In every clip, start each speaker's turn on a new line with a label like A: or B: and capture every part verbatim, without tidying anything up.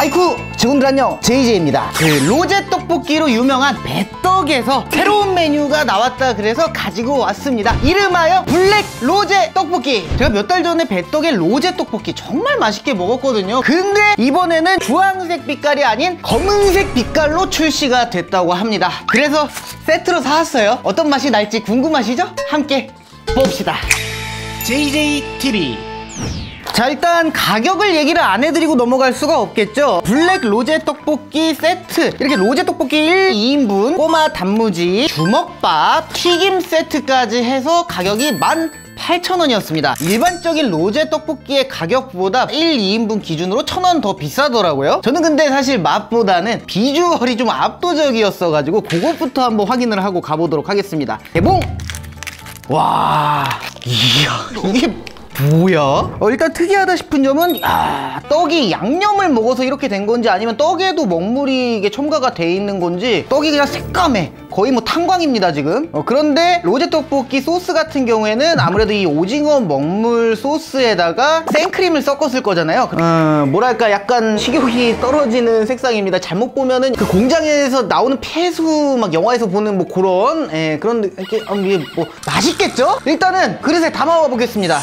A: 아이쿠 친구들 안녕, 제이제이입니다. 그 로제 떡볶이로 유명한 배떡에서 새로운 메뉴가 나왔다 그래서 가지고 왔습니다. 이름하여 블랙 로제 떡볶이. 제가 몇 달 전에 배떡의 로제 떡볶이 정말 맛있게 먹었거든요. 근데 이번에는 주황색 빛깔이 아닌 검은색 빛깔로 출시가 됐다고 합니다. 그래서 세트로 사왔어요. 어떤 맛이 날지 궁금하시죠? 함께 봅시다. 제이제이티비. 자, 일단 가격을 얘기를 안 해드리고 넘어갈 수가 없겠죠. 블랙 로제 떡볶이 세트, 이렇게 로제 떡볶이 일, 이인분, 꼬마 단무지, 주먹밥, 튀김 세트까지 해서 가격이 만 팔천 원이었습니다. 일반적인 로제 떡볶이의 가격보다 일, 이인분 기준으로 천 원 더 비싸더라고요. 저는 근데 사실 맛보다는 비주얼이 좀 압도적이었어가지고 그것부터 한번 확인을 하고 가보도록 하겠습니다. 개봉! 와, 이야, 이게 뭐야? 어, 일단 특이하다 싶은 점은, 야, 떡이 양념을 먹어서 이렇게 된 건지 아니면 떡에도 먹물이 이게 첨가가 돼 있는 건지 떡이 그냥 새까매. 거의 뭐 탄광입니다 지금. 어, 그런데 로제 떡볶이 소스 같은 경우에는 아무래도 이 오징어 먹물 소스에다가 생크림을 섞었을 거잖아요. 어, 뭐랄까 약간 식욕이 떨어지는 색상입니다. 잘못 보면은 그 공장에서 나오는 폐수 막 영화에서 보는 뭐 그런, 예, 그런 이렇게 어, 이게 뭐 맛있겠죠? 일단은 그릇에 담아와 보겠습니다.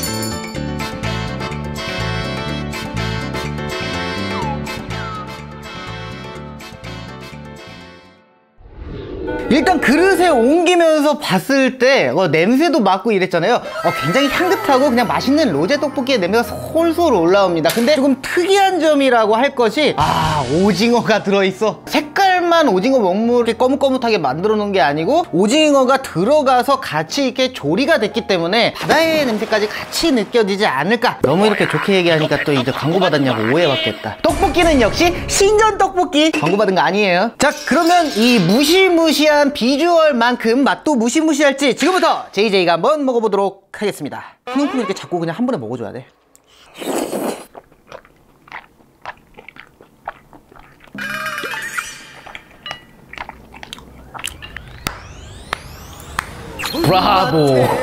A: 일단 그릇에 옮기면서 봤을 때 어, 냄새도 맡고 이랬잖아요. 어, 굉장히 향긋하고 그냥 맛있는 로제 떡볶이의 냄새가 솔솔 올라옵니다. 근데 조금 특이한 점이라고 할 것이, 아, 오징어가 들어있어. 색깔만 오징어 먹물을 거뭇거뭇하게 만들어 놓은 게 아니고 오징어가 들어가서 같이 이렇게 조리가 됐기 때문에 바다의 냄새까지 같이 느껴지지 않을까. 너무 이렇게 좋게 얘기하니까 또 이제 광고 받았냐고 오해받겠다. 떡볶이는 역시 신전 떡볶이. 광고 받은 거 아니에요. 자, 그러면 이 무시무시한 비주얼만큼 맛도 무시무시할지 지금부터 제이제이가 한번 먹어보도록 하겠습니다. 푸능푸능 이렇게 자꾸 그냥 한 번에 먹어줘야 돼. 브라보.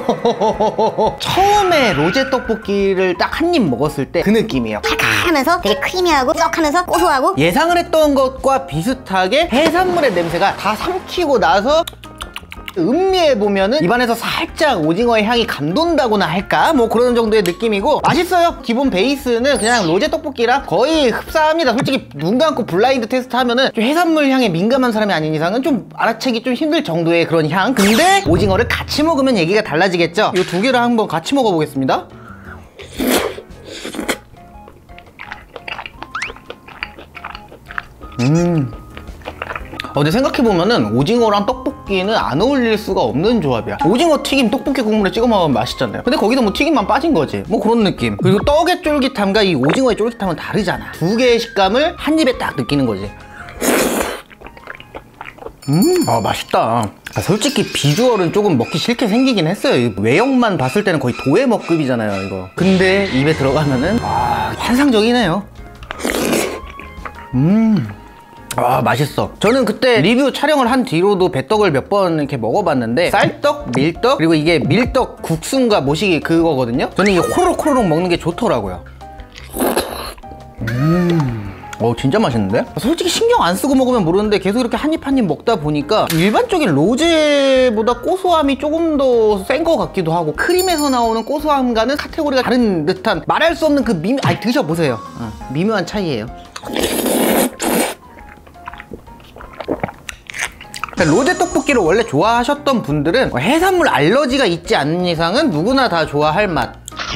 A: 처음에 로제 떡볶이를 딱 한 입 먹었을 때 그 느낌이에요.
B: 칼칼하면서 되게 크리미하고 뻑하면서 고소하고,
A: 예상을 했던 것과 비슷하게 해산물의 냄새가 다 삼키고 나서 음미해보면은 입안에서 살짝 오징어의 향이 감돈다고나 할까? 뭐 그런 정도의 느낌이고 맛있어요. 기본 베이스는 그냥 로제 떡볶이랑 거의 흡사합니다. 솔직히 눈 감고 블라인드 테스트 하면은 좀 해산물 향에 민감한 사람이 아닌 이상은 좀 알아채기 좀 힘들 정도의 그런 향. 근데 오징어를 같이 먹으면 얘기가 달라지겠죠. 이 두 개를 한번 같이 먹어보겠습니다. 음. 어, 근데 생각해보면은 오징어랑 떡볶이는 안 어울릴 수가 없는 조합이야. 오징어 튀김 떡볶이 국물에 찍어 먹으면 맛있잖아요. 근데 거기도 뭐 튀김만 빠진 거지. 뭐 그런 느낌. 그리고 떡의 쫄깃함과 이 오징어의 쫄깃함은 다르잖아. 두 개의 식감을 한 입에 딱 느끼는 거지. 음, 아, 맛있다. 아, 솔직히 비주얼은 조금 먹기 싫게 생기긴 했어요. 외형만 봤을 때는 거의 도해먹급이잖아요 이거. 근데 입에 들어가면은 와, 환상적이네요. 음, 아, 맛있어. 저는 그때 리뷰 촬영을 한 뒤로도 배떡을 몇 번 이렇게 먹어봤는데 쌀떡, 밀떡, 그리고 이게 밀떡 국순과 모시기 그거거든요. 저는 이게 호로록 호로록 먹는 게 좋더라고요. 음, 어, 진짜 맛있는데? 솔직히 신경 안 쓰고 먹으면 모르는데 계속 이렇게 한 입 한 입 먹다 보니까 일반적인 로제보다 고소함이 조금 더 센 것 같기도 하고, 크림에서 나오는 고소함과는 카테고리가 다른 듯한, 말할 수 없는 그 미묘, 아니 드셔보세요. 어, 미묘한 차이예요. 로제 떡볶이를 원래 좋아하셨던 분들은 해산물 알러지가 있지 않는 이상은 누구나 다 좋아할 맛.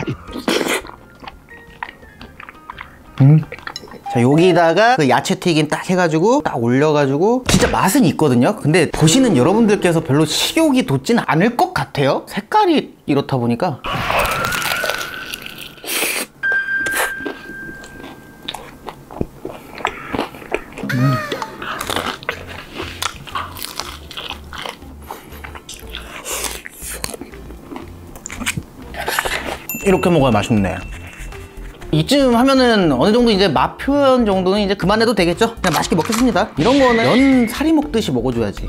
A: 음. 자, 여기다가 그 야채 튀김 딱 해가지고 딱 올려가지고 진짜 맛은 있거든요. 근데 보시는 여러분들께서 별로 식욕이 돋지는 않을 것 같아요. 색깔이 이렇다 보니까. 음. 이렇게 먹어야 맛있네. 이쯤 하면은 어느 정도 이제 맛 표현 정도는 이제 그만해도 되겠죠? 그냥 맛있게 먹겠습니다. 이런 거는 면 사리 먹듯이 먹어줘야지.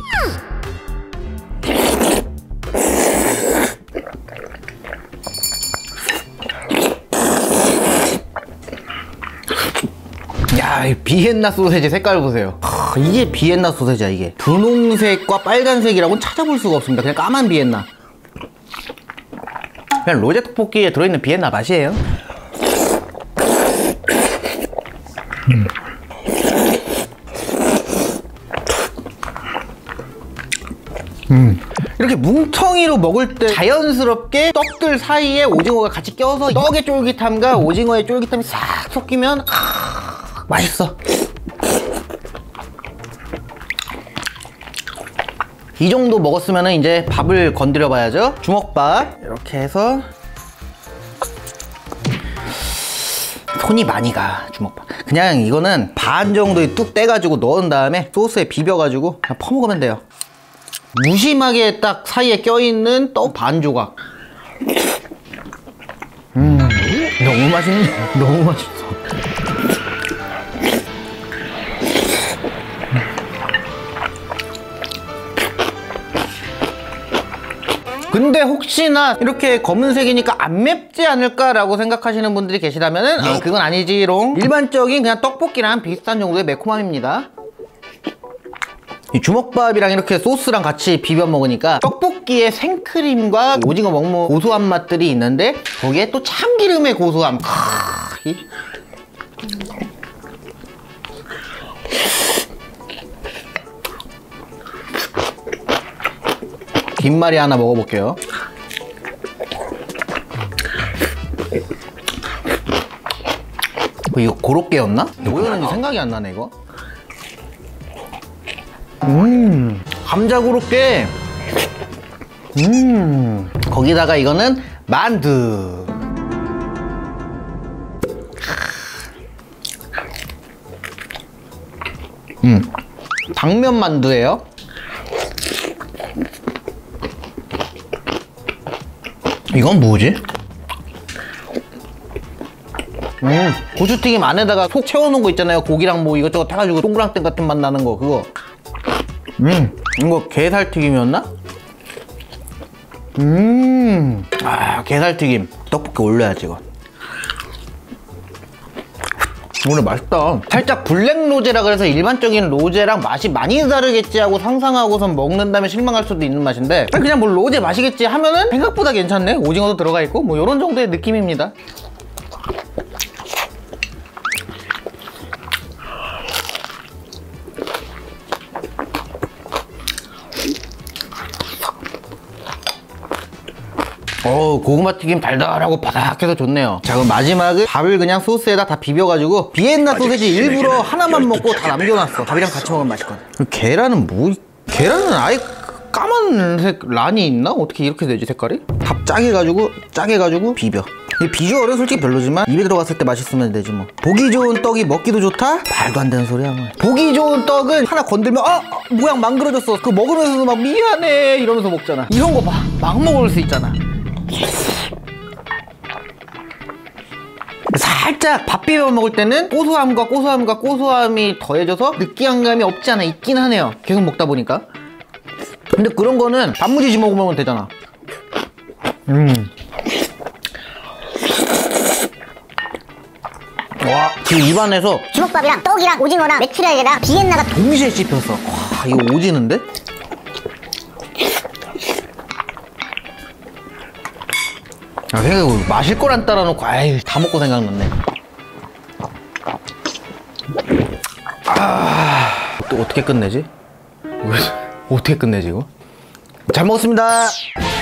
A: 야, 이 비엔나 소세지 색깔 보세요. 하, 이게 비엔나 소세지야. 이게 분홍색과 빨간색이라고는 찾아볼 수가 없습니다. 그냥 까만 비엔나. 그냥 로제 떡볶이에 들어있는 비엔나 맛이에요. 음. 음. 이렇게 뭉텅이로 먹을 때 자연스럽게 떡들 사이에 오징어가 같이 껴서 떡의 쫄깃함과 오징어의 쫄깃함이 싹 섞이면 아, 맛있어. 이 정도 먹었으면 이제 밥을 건드려 봐야죠. 주먹밥 이렇게 해서 손이 많이 가. 주먹밥 그냥 이거는 반 정도에 뚝 떼가지고 넣은 다음에 소스에 비벼가지고 그냥 퍼먹으면 돼요. 무심하게 딱 사이에 껴있는 떡 반 조각. 음, 너무 맛있네. 너무 맛있어. 근데 혹시나 이렇게 검은색이니까 안 맵지 않을까라고 생각하시는 분들이 계시다면은 아, 그건 아니지롱. 일반적인 그냥 떡볶이랑 비슷한 정도의 매콤함입니다. 이 주먹밥이랑 이렇게 소스랑 같이 비벼 먹으니까 떡볶이의 생크림과 오징어 먹무 고소한 맛들이 있는데 거기에 또 참기름의 고소함. 크, 이... 김말이 하나 먹어볼게요. 뭐 이거 고로케였나? 뭐였는지 생각이 안 나네 이거. 음, 감자 고로케. 음, 거기다가 이거는 만두. 음, 당면 만두예요. 이건 뭐지? 음, 고추튀김 안에다가 속 채워놓은 거 있잖아요. 고기랑 뭐 이것저것 해가지고 동그랑땡 같은 맛 나는 거 그거. 음, 이거 게살튀김이었나? 음, 아, 게살튀김. 떡볶이 올려야지 이거. 오늘 맛있다. 살짝 블랙 로제라 그래서 일반적인 로제랑 맛이 많이 다르겠지 하고 상상하고선 먹는다면 실망할 수도 있는 맛인데 그냥 뭐 로제 맛이겠지 하면은 생각보다 괜찮네. 오징어도 들어가 있고 뭐 이런 정도의 느낌입니다. 어, 고구마 튀김 달달하고 바삭해서 좋네요. 자, 그럼 마지막은 밥을 그냥 소스에다 다 비벼가지고 비엔나 소세지 일부러 하나만 먹고 다 남겨놨어. 밥이랑 같이 먹으면 맛있거든. 계란은 뭐? 계란은 아예 까만색 란이 있나? 어떻게 이렇게 되지 색깔이? 밥 짜게 해가지고 짜게 해가지고 비벼. 이 비주얼은 솔직히 별로지만 입에 들어갔을 때 맛있으면 되지 뭐. 보기 좋은 떡이 먹기도 좋다? 말도 안 되는 소리야 뭐. 보기 좋은 떡은 하나 건들면 아! 모양 망그러졌어. 그거 먹으면서도 막 미안해 이러면서 먹잖아. 이런 거 봐. 막 먹을 수 있잖아. 살짝 밥 비벼 먹을 때는 고소함과 고소함과 고소함이 더해져서 느끼한 감이 없지 않아 있긴 하네요. 계속 먹다 보니까. 근데 그런 거는 단무지 먹으면 되잖아. 음. 와, 지금 입안에서
B: 주먹밥이랑 떡이랑 오징어랑 메추리알이랑 비엔나가
A: 동시에 씹혔어. 와, 이거 오지는데? 아, 생각해보면 마실 거란 따라놓고 아이 다 먹고 생각났네. 아, 또 어떻게 끝내지? 어떻게 끝내지 이거? 잘 먹었습니다.